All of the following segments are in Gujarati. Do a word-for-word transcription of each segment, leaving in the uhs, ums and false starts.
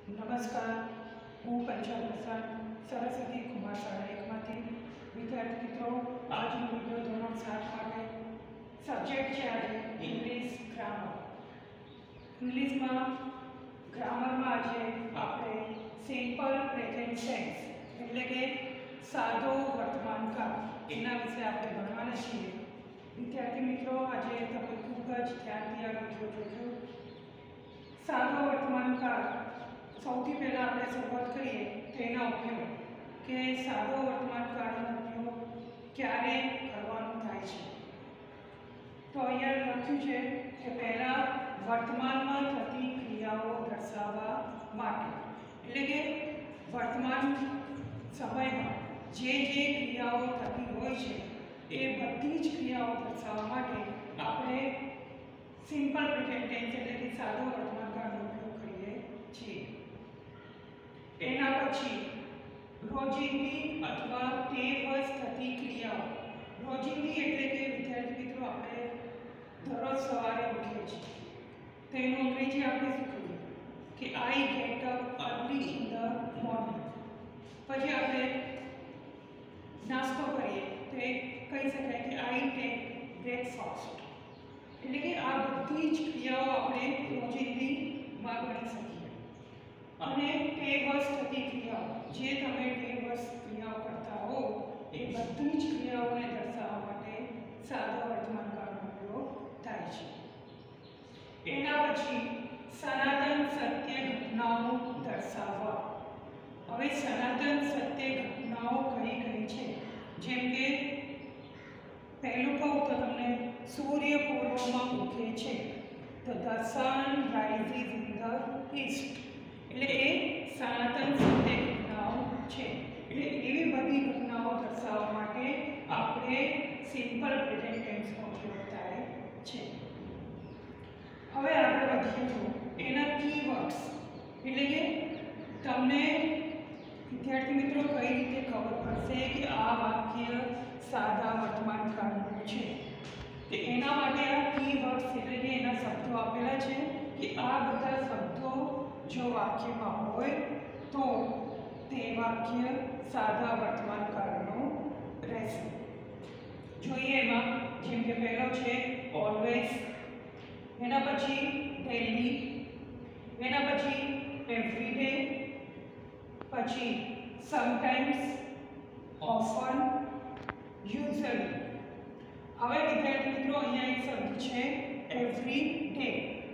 નમસ્કાર, હું પંચાલ પ્રસાદ સરસ્વતી કુમાર શાળા એકમાંથી વિદ્યાર્થી મિત્રો આજનો વિડીયો ધોરણ સાત માટે સબ્જેક્ટ છે આજે ઇંગ્લિશ ગ્રામર. ઇંગ્લિશમાં ગ્રામરમાં આજે આપણે સિમ્પલ પ્રેઝન્ટ ટેન્સ એટલે કે સાદો વર્તમાન કાળ એના વિશે આપણે ભણવાના છીએ. વિદ્યાર્થી મિત્રો આજે તમે ખૂબ જ ધ્યાનથી આ વિડીયો જોજો. સાદો વર્તમાન કાળ સૌથી પહેલાં આપણે શરૂઆત કરીએ તો એના ઉપયોગ કે સાદો વર્તમાન કાળનો ઉપયોગ ક્યારે કરવાનો થાય છે. તો અહીંયા લખ્યું છે કે પહેલાં વર્તમાનમાં થતી ક્રિયાઓ દર્શાવવા માટે, એટલે કે વર્તમાન સમયમાં જે જે ક્રિયાઓ થતી હોય છે એ બધી જ ક્રિયાઓ દર્શાવવા માટે આપણે સિમ્પલ પ્રેઝન્ટ ટેન્સ એટલે કે સાદો વર્તમાન કાળનો ઉપયોગ કરીએ છીએ. એના પછી રોજિંદી અથવા ટેવવશ થતી ક્રિયાઓ. રોજિંદી એટલે કે વિદ્યાર્થી મિત્રો આપણે દરરોજ સવારે ઉઠીએ છીએ તો એનું અંગ્રેજી આપણે શું કહીએ કે I get up early in the morning. પછી આપણે નાસ્તો કરીએ તો એ કહી શકાય કે આઈ ટેક બ્રેકફાસ્ટ. એટલે કે આ બધી જ ક્રિયાઓ આપણે રોજિંદીમાં ગણી શકીએ. અને ટેવવશ થતી ક્રિયાઓ જે તમે ટેવવશ ક્રિયાઓ કરતા હો એ બધી જ ક્રિયાઓને દર્શાવવા માટે સાદા વર્તમાન કાળનો ઉપયોગ થાય છે. એના પછી સનાતન સત્ય ઘટનાઓ દર્શાવવા. હવે સનાતન સત્ય ઘટનાઓ કઈ કઈ છે, જેમ કે પહેલું કહું તો તમને સૂર્ય પૂર્વમાં ઉગે છે તો the sun rises in the east. એટલે એ સનાતન સત્ય ઘટનાઓ છે. એટલે એવી બધી ઘટનાઓ દર્શાવવા માટે આપણે સિમ્પલ પ્રેઝન્ટ ટેન્સનો ઉપયોગ થાય છે. હવે આપણે વધીએ તો એના કીવર્ડ્સ એટલે કે તમને વિદ્યાર્થી મિત્રો કઈ રીતે ખબર પડશે કે આ વાક્ય સાદા વર્તમાન કાળનું છે. તો એના માટે આ કીવર્ડ્સ એટલે કે એના શબ્દો આપેલા છે કે આ બધા શબ્દો જો વાક્યમાં હોય તો તે વાક્ય સાદા વર્તમાન કાળનું રહેશે. જોઈએ એમાં જેમ કે પહેલો છે ઓલવેઝ, એના પછી ડેલી, એના પછી એવરીડે, પછી સમટાઈમ્સ, ઓફન, યુઝ્યુઅલી. હવે વિદ્યાર્થી મિત્રો અહીંયા એક શબ્દ છે એવરી ડે.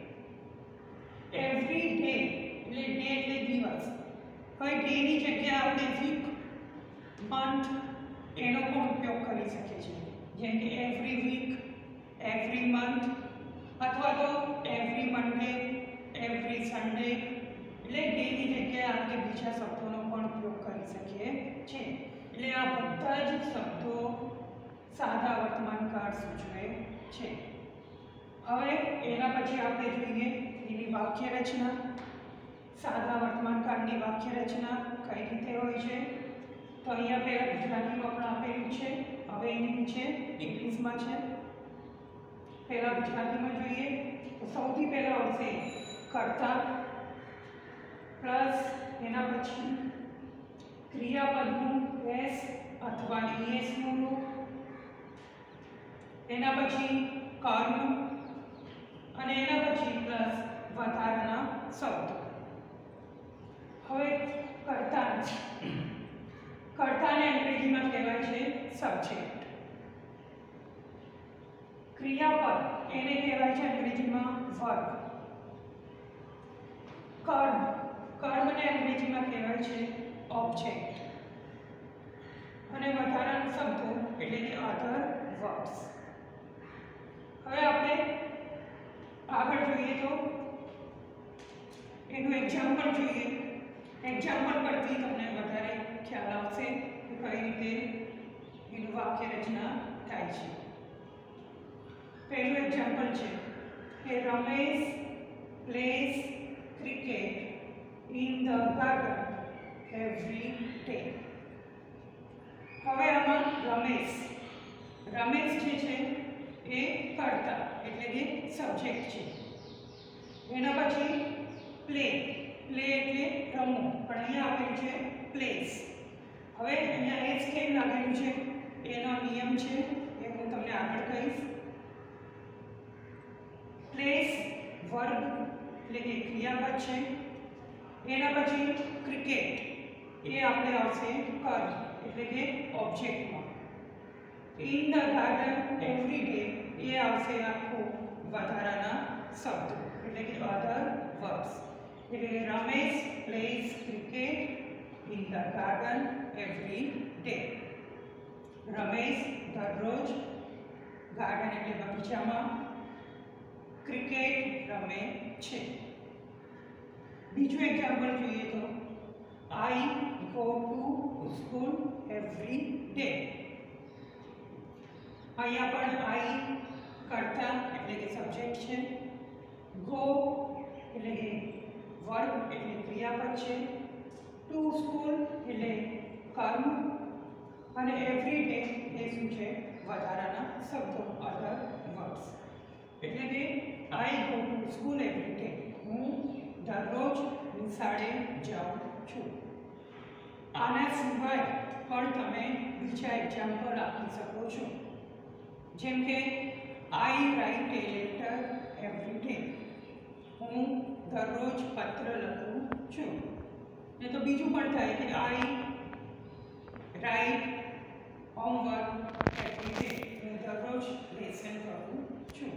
એવરી ડે એટલે ડે એટલે દિવસ. હવે ડેની જગ્યાએ આપણે વીક, મંથ એનો પણ ઉપયોગ કરી શકીએ છીએ, જેમ કે એવરી વીક, એવરી મંથ અથવા તો એવરી મન્ડે, એવરી સન્ડે. એટલે ડેની જગ્યાએ આપણે બીજા શબ્દોનો પણ ઉપયોગ કરી શકીએ છીએ. એટલે આ બધા જ શબ્દો સાદા વર્તમાન કાળ સૂચવે છે. હવે એના પછી આપણે જોઈએ એની વાક્ય રચના. સાદા વર્તમાન કાળની વાક્ય રચના કઈ રીતે હોય છે તો અહીંયા પહેલા ગુજરાતીમાં પણ આપેલું છે, હવે એની નીચે ઇંગ્લિશમાં છે. પહેલા ગુજરાતીમાં જોઈએ તો સૌથી પહેલા આવશે કર્તા પ્લસ એના પછી ક્રિયાપદનું એસ અથવા ઈએસનું રૂપ, એના પછી કર્મ અને એના પછી પ્લસ વધારાના શબ્દો. હવે કર્તા કર્તાને અંગ્રેજીમાં કહેવાય છે સબ્જેક્ટ. ક્રિયાપદ એને કહેવાય છે અંગ્રેજીમાં વર્બ. કર્મ કર્મને અંગ્રેજીમાં કહેવાય છે ઓબ્જેક્ટ. અને વધારાના શબ્દો એટલે કે અધર વર્બ્સ. હવે આપણે આગળ જોઈએ તો એનું એક્ઝામ્પલ જોઈએ. એક્ઝામ્પલ પરથી તમને વધારે ખ્યાલ આવશે કે કઈ રીતે એનું વાક્ય રચના થાય છે. પહેલું એક્ઝામ્પલ છે કે Ramesh plays cricket in the garden every day. હવે આમાં રમેશ રમેશ જે છે એ કર્તા એટલે કે સબ્જેક્ટ છે. એના પછી પ્લે પ્લે એટલે રમવું, પણ અહીંયા આપેલું છે પ્લેસ. હવે અહીંયા એસ કેમ લાગેલું છે એનો નિયમ છે એ હું તમને આગળ કહીશ. પ્લેસ વર્બ એટલે કે ક્રિયાપદ છે. એના પછી ક્રિકેટ એ આપણે આવશે કર્મ એટલે કે ઓબ્જેક્ટમાં. In the garden every day એ આવશે આખું વધારાના શબ્દ એટલે કે અધર વર્બ્સ. એટલે Ramesh plays cricket in the garden every day. Ramesh દરરોજ ગાર્ડન એટલે બગીચામાં ક્રિકેટ રમે છે. બીજું એક્ઝામ્પલ જોઈએ તો I go to school every day. અહીંયા પણ આઈ કર્તા એટલે કે સબ્જેક્ટ છે. ગો એટલે કે વર્બ એટલે ક્રિયાપદ છે. ટુ સ્કૂલ એટલે કર્મ અને એવરી ડે એ શું છે વધારાના શબ્દો અધર વર્બ્સ. એટલે કે I go to school every day હું દરરોજ નિશાળે જાઉં છું. આના સિવાય પણ તમે બીજા એક્ઝામ્પલ આપી શકો છો, જેમ કે I write a letter every day હું દરરોજ પત્ર લખું છું. ને તો બીજું પણ થાય કે I write homework every day હું દરરોજ લેસન કરું છું.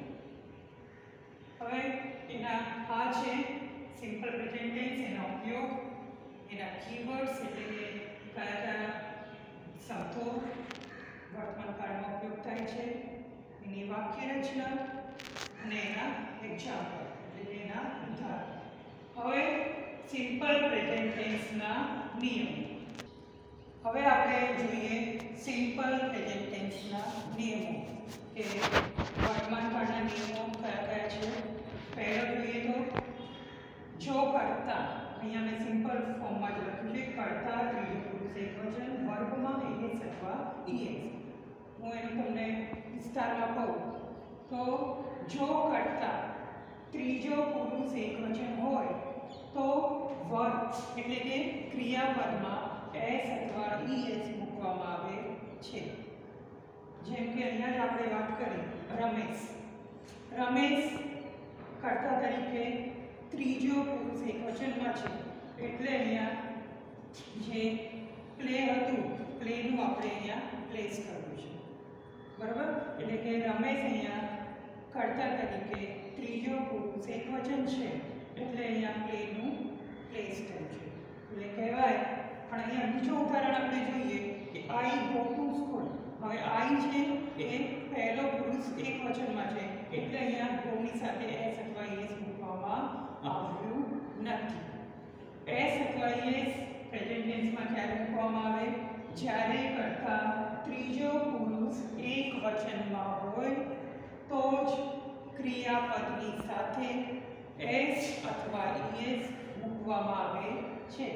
હવે એના આ છે સિમ્પલ પ્રેઝન્ટ ટેન્સ, એનો ઉપયોગ, એના કીવર્ડ્સ એટલે કે કયા કયા શબ્દો વર્તમાન કાળમાં ઉપયોગ થાય છે, એની વાક્ય રચના અને એના એક્ઝામ્પલ એટલે કે એના ઉદાહરણ. હવે સિમ્પલ પ્રેઝન્ટ ટેન્સના નિયમો. હવે આપણે જોઈએ સિમ્પલ પ્રેઝન્ટ ટેન્સના નિયમો કે વર્તમાન કાળના નિયમો કયા કયા છે. પહેલો જોઈએ તો જો કર્તા, અહીંયા મેં સિમ્પલ ફોર્મમાં જ લખ્યું છે કર્તા ત્રીજો પુરુષ એકવચન વર્બમાં એસ અથવા ઈએસ. હું એનું તમને વિસ્તારમાં કહું તો જો કર્તા ત્રીજો પુરુષ એકવચન હોય તો વર્બ એટલે કે ક્રિયાપદમાં એસ અથવા ઈએસ મૂકવામાં આવે છે. જેમ કે અહીંયા જ આપણે વાત કરી રમેશ. રમેશ કર્તા તરીકે ત્રીજો પુરુષ એકવચનમાં છે એટલે અહીંયા જે પ્લે હતું પ્લેનું આપણે અહીંયા પ્લેસ કરવું છે. બરાબર? એટલે કે રમેશ અહીંયા કર્તા તરીકે ત્રીજો પુરુષ એકવચન છે એટલે અહીંયા પ્લેનું પ્લેસ કર્યું છે. એટલે કહેવાય. પણ અહીંયા બીજું ઉદાહરણ આપણે જોઈએ કે આઈ ગો ટુ સ્કૂલ. હવે આઈ છે એ પહેલો પુરુષ એકવચનમાં છે એટલે અહીંયા ગોની સાથે એસ અથવા એસ મૂકવામાં આવ્યું નથી. એસ અથવા એસ પ્રેઝન્ટ ટેન્સમાં ક્યારે મૂકવામાં આવે? જ્યારે કર્તા ત્રીજો પુરુષ એકવચનમાં હોય તો જ ક્રિયાપદની સાથે એસ અથવા ઈએસ મૂકવામાં આવે છે.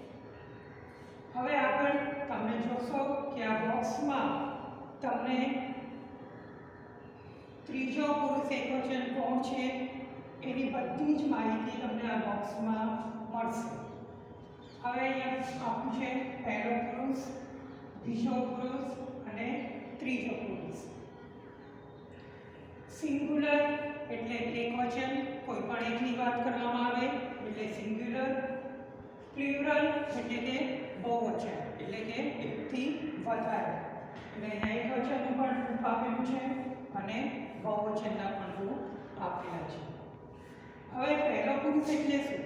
હવે આગળ તમે જોશો કે આ બોક્સમાં તમને ત્રીજો પુરુષ એકવચન કોણ છે એની બધી જ માહિતી તમને આ બોક્સમાં મળશે. હવે અહીંયા આપ્યું છે પહેલો પુરુષ, બીજો પુરુષ અને ત્રીજો પુરુષ. સિંગ્યુલર એટલે એકવચન, કોઈ પણ એકની વાત કરવામાં આવે એટલે સિંગ્યુલર. પ્લુરલ એટલે કે બહુવચન એટલે કે એકથી વધારે. એટલે અહીંયા એકવચનનું પણ રૂપ આપેલું છે અને બહુવચનના પણ રૂપ આપેલા છે. હવે પહેલો પુરુષ એટલે શું?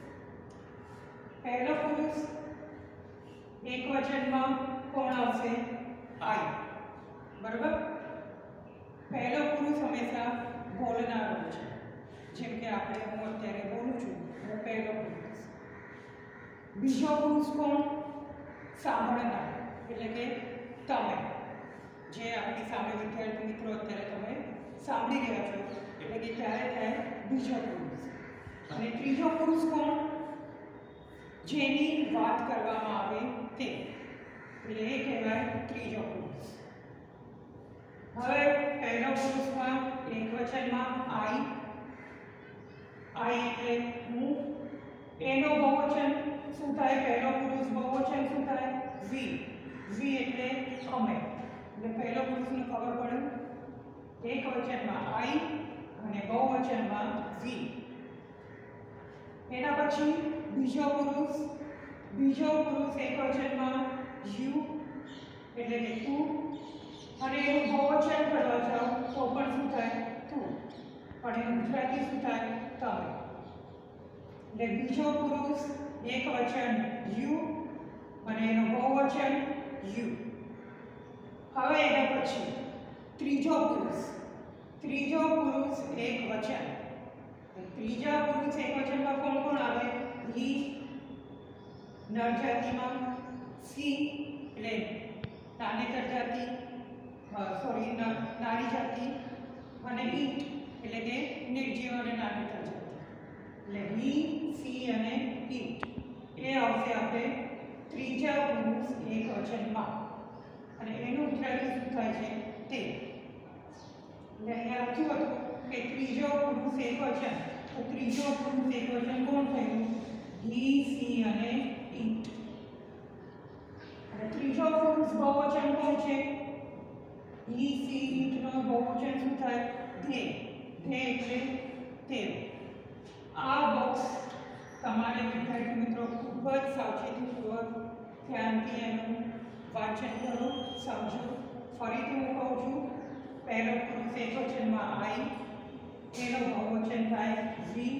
પહેલો પુરુષ એકવચનમાં કોણ આવશે? આઈ. બરાબર? પહેલો પુરુષ હંમેશા બોલનારો છે. જેમ કે આપણે હું અત્યારે બોલું છું, હું પહેલો પુરુષ. બીજો પુરુષ કોણ? સાંભળનાર એટલે કે તમે, જે આપણી સામે વિદ્યાર્થી મિત્રો અત્યારે તમે સાંભળી રહ્યા છો એટલે કે ત્યારે થાય બીજો પુરુષ. અને ત્રીજો પુરુષ કોણ? જેની વાત કરવામાં આવે તે એટલે એ કહેવાય ત્રીજો પુરુષ. હવે પહેલો પુરુષમાં એકવચનમાં આઈ. આઈ એટલે હું. એનો બહુ શું થાય? પહેલો પુરુષ બહુવચન શું થાય? વી. વી એટલે અમે. એટલે પહેલો પુરુષને ખબર પડ્યું એક વચનમાં આઈ અને બહુવચનમાં વી. એના પછી બીજો પુરુષ બીજો પુરુષ એક વચનમાં યુ એટલે કે તું, અને એનું બહુવચન કરવા જાઓ તો પણ શું થાય? તું. પણ એનું ગુજરાતી શું થાય? તમે. એટલે બીજો પુરુષ એક વચન યુ અને એનું બહુવચન યુ. હવે એના પછી ત્રીજો પુરુષ ત્રીજો પુરુષ એક વચન. ત્રીજા પુરુષ એક વચનમાં કોણ કોણ આવે? હી નર જાતિમાં, સી એટલે નાનેતર જાતિ સોરી નારી જાતિ, અને ઈ એટલે કે નિર્જીવ અને નાનેતર જાતિ. એટલે હી, સી અને ઈ એ આવશે આપણે ત્રીજા પુરુષ એક વચનમાં, અને એનું ગુજરાતી શું થાય છે? તે. એટલે અહીંયા લખ્યું હતું કે ત્રીજો પુરુષ એક વચન. તો ત્રીજો પુરુષ એક વચન કોણ થયું? હી, સી અને ઈટ. અને ત્રીજો પુરુષ બહુવચન કોણ છે? હી, સી, ઈટ નો બહુવચન શું થાય? ધે. ધે એટલે તેઓ. આ બોક્સ તમારે વિદ્યાર્થી મિત્રો ખૂબ જ સાવચેતીપૂર્વક ધ્યાનથી એનું વાંચન કરો, સમજો. ફરીથી હું કહું છું, પહેલો પુરુષ એક વચનમાં આઈ, એનો બહુવચન થાય વી.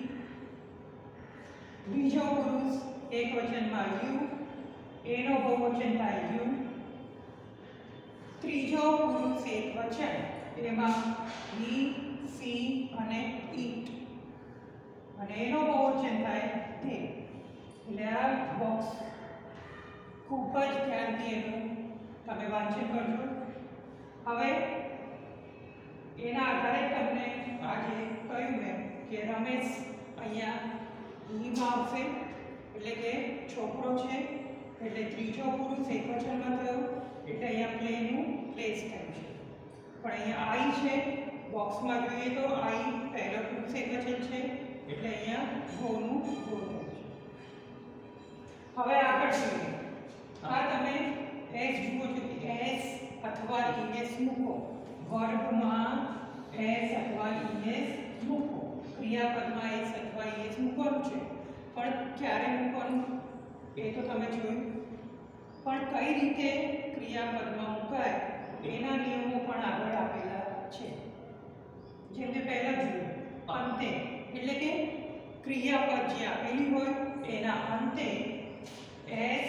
બીજો પુરુષ એક વચનમાં યુ, એનો બહુવચન થાય યુ. ત્રીજો પુરુષ એક વચન, એમાં હી, સી અને ઈટ, અને એનો બહુવચન થાય તે. એટલે આ બોક્સ ખૂબ જ ધ્યાનથી એનું તમે વાંચન કરજો. હવે એના આધારે તમને આજે કહ્યું મેં કે રમેશ અહીંયા ઈમાં આવશે, એટલે કે છોકરો છે, એટલે ત્રીજો પુરુષ એક વચનમાં થયો, એટલે અહીંયા પ્લેનું પ્લેસ થયું છે. પણ અહીંયા આઈ છે, બોક્સમાં જોઈએ તો આઈ પહેલો પુરુષ એક વચન છે, એટલે અહીંયા ગોનું ગો થયું છે. હવે આગળ જોઈએ. આ તમે એસ જુઓ છો કે એસ અથવા ઈએસ મૂકો. વર્બમાં એસ અથવા ઈએસ મૂકો. ક્રિયાપદમાં એસ અથવા ઈએસ મૂકવાનું છે, પણ ક્યારે મૂકવાનું એ તો તમે જોયું. પણ કઈ રીતે ક્રિયાપદમાં મુકાય એના નિયમો પણ આગળ આપેલા છે. જેમ કે પહેલા જોયું અંતે, એટલે કે ક્રિયાપદ જે આપેલી હોય એના અંતે S,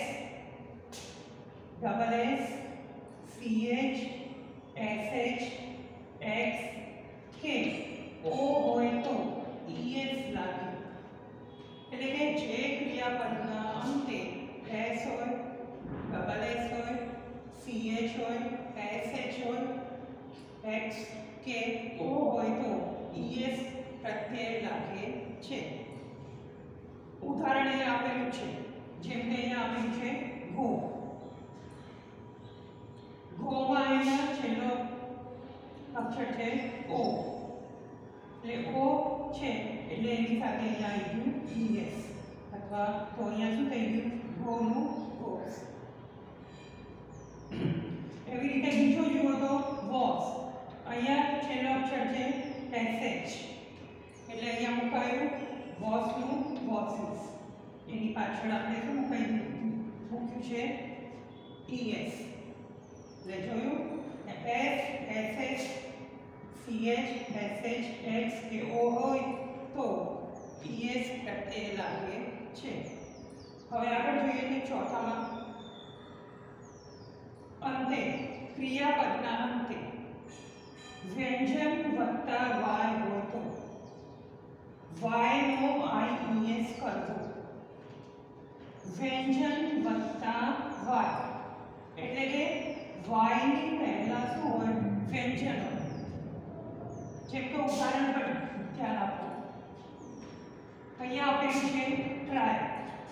double S, CH, SH, X કે ઓ હોય તો ઈએસ લાગે. એટલે કે જે ક્રિયાપદના અંતે એસ હોય, ડબલ એસ હોય, સીએચ હોય, એસએચ હોય, એક્સ કે ઓ હોય તો ઈએસ પ્રત્યય લાગે છે. ઉદાહરણ અહીં આપેલું છે, જેમ કે અહીંયા આપેલું છે ગો. ગોમાં અહીંયા છેલ્લો અક્ષર છે ઓ, એટલે ઓ છે એટલે એની સાથે અહીંયા આવી ગયું ઈએસ, અથવા તો અહીંયા શું થઈ ગયું? ગોનું ગોસ. એવી રીતે બીજું જુઓ તો વોસ. અહીંયા છેલ્લો અક્ષર છે એસએચ, એટલે અહીંયા મુકાયું વોસનું વોસિસ. એની પાછળ આપણે શું મુકાયું? મૂક્યું છે ઈએસ. એટલે જોયું S, SH, CH, SH, X કે ઓ હોય તો ઈએસ પ્રત્યય લાગે છે. હવે આગળ જોઈએ કે ચોથામાં અંતે, ક્રિયાપદના અંતે વ્યંજન વત્તા વાય હોય તો વાય નો આઈઈએસ કરવો. વ્યંજન વત્તા વાય એટલે કે વાય ની પહેલા શું હોય? વ્યંજન હોય. જેમ કે ઉદાહરણ પર ધ્યાન આપો. અહીંયા આપેલું છે ટ્રાય,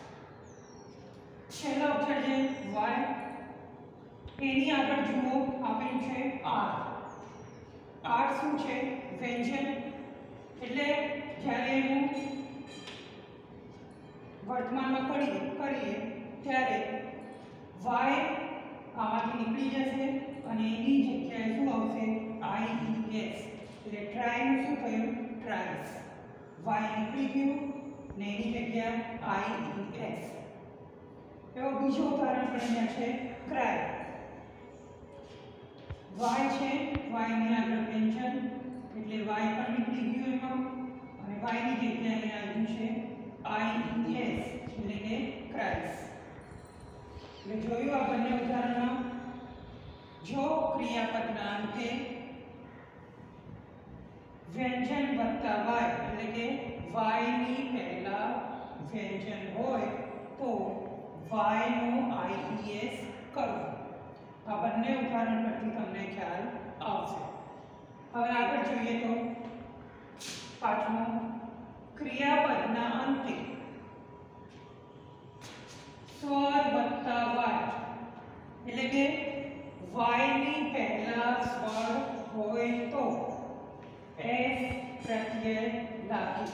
છેલ્લો અક્ષર છે વાય, એની આગળ જુઓ આપેલું છે આર. આર શું છે? વ્યંજન. એટલે જ્યારે એનું વર્તમાનમાં કરીએ કરીએ ત્યારે y આમાંથી નીકળી જશે અને એની જગ્યાએ શું આવશે ies એટલે ટ્રાય નું શું થયું ટ્રાઇસ y નીકળી ગયું ને એની જગ્યાએ ies એવો બીજો ઉદાહરણ પણ અહીંયા છે ક્રાય y છે y ની આગળ વ્યંજન એટલે y પણ નીકળી ગયું એમાં અને y ની જગ્યાએ આવ્યું છે ies એટલે કે ક્રાઇસ એટલે જોયું આ બંને ઉદાહરણમાં જો ક્રિયાપદના અંતે વ્યંજન વત્તા y એટલે કે y ની પહેલા વ્યંજન હોય તો y નો ies કરવો આ બંને ઉદાહરણ પરથી તમને ખ્યાલ આવશે હવે આગળ જોઈએ તો પાંચમું ક્રિયાપદના અંતે સ્વર વત્તા y એટલે કે y ની પહેલા સ્વર હોય તો s પ્રત્યય લાગી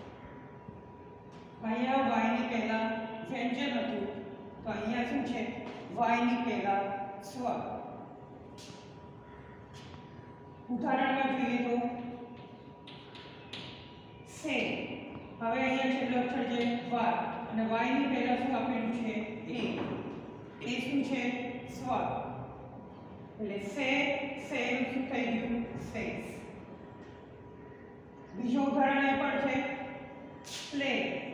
અહીંયા y ની પહેલા વ્યંજન હતું તો અહીંયા શું છે y ની પહેલા સ્વર ઉદાહરણમાં જોઈએ તો સે હવે અહીંયા છેલ્લો અક્ષર છે y અને y ની પહેલા શું આપેલું છે a એ શું છે સ્વર એટલે સે સે શું થઈ ગયું સેસ બીજો ઉદાહરણ એ પણ છે પ્લે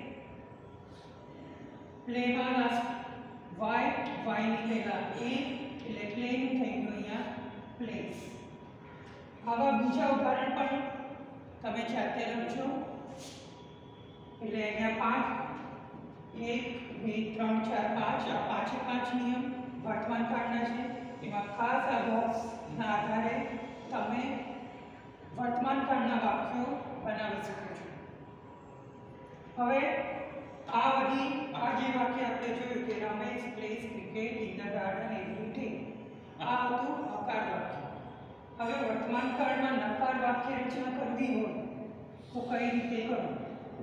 પ્લે માં લાસ્ટ y y ની પહેલા a એટલે પ્લે નું થઈ ગયું અહીંયા પ્લેસ આવા બીજા ઉદાહરણ પણ તમે જાતે લખજો એટલે અહીંયા પાંચ એક બે ત્રણ ચાર પાંચ આ પાંચે પાંચ નિયમ વર્તમાન કાળના છે એમાં ખાસ આ બોક્સના આધારે તમે વર્તમાન કાળના વાક્યો બનાવી શકો છો હવે આ બધી આ જે વાક્ય આપણે જોયું કે Ramesh plays cricket in the garden everything આ હતું હકાર વાક્ય હવે વર્તમાન કાળમાં નકાર વાક્ય રચના કરવી હોય તો કઈ રીતે કરવું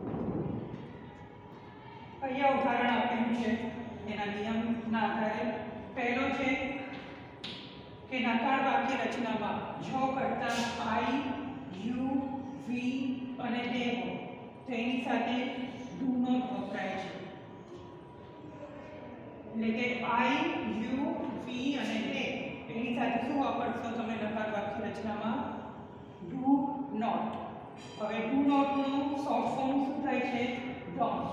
અહીંયા ઉદાહરણ આપેલું છે એના નિયમના આધારે પહેલો છે કે નકાર વાક્ય રચનામાં જો કરતા i u v અને they હોય તો એની સાથે do not વપરાય છે એટલે કે i u v અને they એની સાથે શું વાપરશો તમે નકાર વાક્ય રચનામાં do not હવે do not નું શોર્ટ ફોર્મ શું થાય છે don't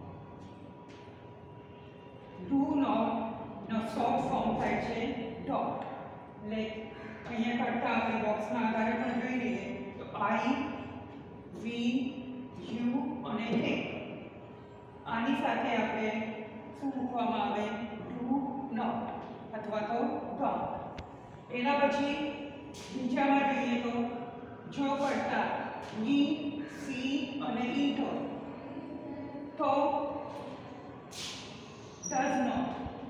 do not નો શોર્ટ ફોર્મ થાય છે dot એટલે અહીંયા કરતા આપણે બોક્સના આધારે પણ જોઈ લઈએ તો i v u અને they આની સાથે આપણે શું મૂકવામાં આવે do not અથવા તો don't એના પછી બીજામાં જોઈએ તો જો કરતા he she અને it હોય તો does not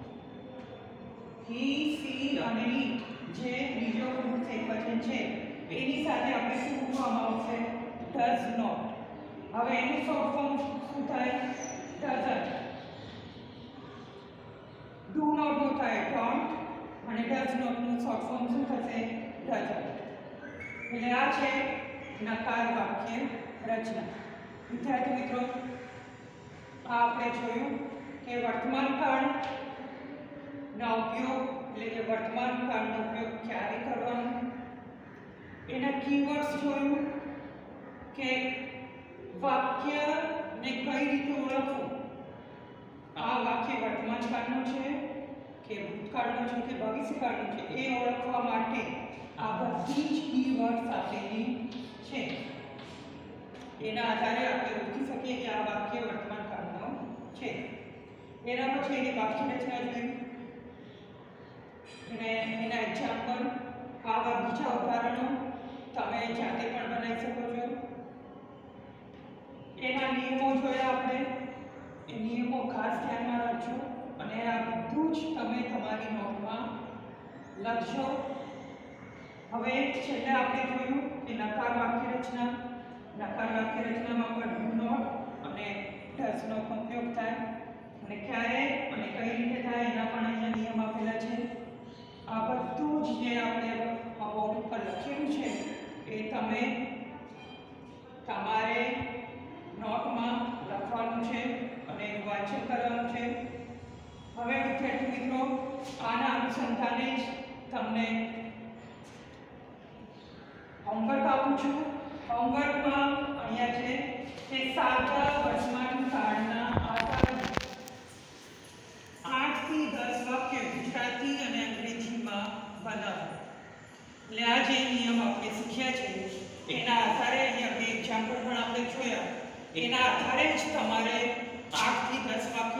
he she અને it જે બીજો પુરુષ એકવચન છે એની સાથે આપણે શું મૂકવામાં આવશે does not હવે એનું શોર્ટ ફોર્મ શું થાય doesn't do not નું થાય don't અને does not નું શોર્ટ ફોર્મ શું થશે doesn't એટલે આ છે નકાર વાક્ય રચના વિદ્યાર્થી મિત્રો આ આપણે જોયું કે વર્તમાન કાળ ના ઉપયોગ એટલે કે વર્તમાન કાળનો ઉપયોગ ક્યારે કરવાનો એના કીવર્ડ્સ જોયું કે વાક્યને કઈ રીતે ઓળખવું આ વાક્ય વર્તમાન કાળનું છે કે ભૂતકાળનું છે કે ભવિષ્યકાળનું છે એ ઓળખવા માટે આ બધી જ કીવર્ડ્સ આપેલી છે એના આધારે આપણે ઓળખી શકીએ કે આ વાક્ય વર્તમાન કાળનું છે એના પછી એની વાક્ય રચના જોઈ અને એના એક્ઝામ્પલ આવા બીજા ઉદાહરણો તમે જાતે પણ બનાવી શકો છો એના નિયમો જોયા આપણે એ નિયમો ખાસ ધ્યાનમાં રાખજો અને આ બધું જ તમે તમારી નોટમાં લખજો હવે છેલ્લે આપણે જોયું કે નકાર વાક્ય રચના નકાર વાક્ય રચનામાં પણ do not અને ડઝનો ઉપયોગ થાય અને ક્યારે અને કઈ રીતે થાય એના પણ અહીંયા નિયમ આપેલા છે. આ બધું જ જે આપણે આ બોર્ડ ઉપર લખેલું છે એ તમે તમારે નોટમાં લખવાનું છે અને એનું વાંચન કરવાનું છે. હવે વિદ્યાર્થી મિત્રો, આના અનુસંધાને જ તમને હોમવર્ક આપું છું. હોમવર્કમાં અહીંયા છે કે સાદા વર્તમાન કાળના આધારે આઠ થી દસ વાક્ય ગુજરાતી અને અંગ્રેજીમાં બનાવો. એટલે આ જે નિયમ આપણે શીખ્યા છે એના આધારે અહીંયા બે એક્ઝામ્પલ પણ આપણે જોયા. એના આધારે જ તમારે આઠ થી દસ વાક્ય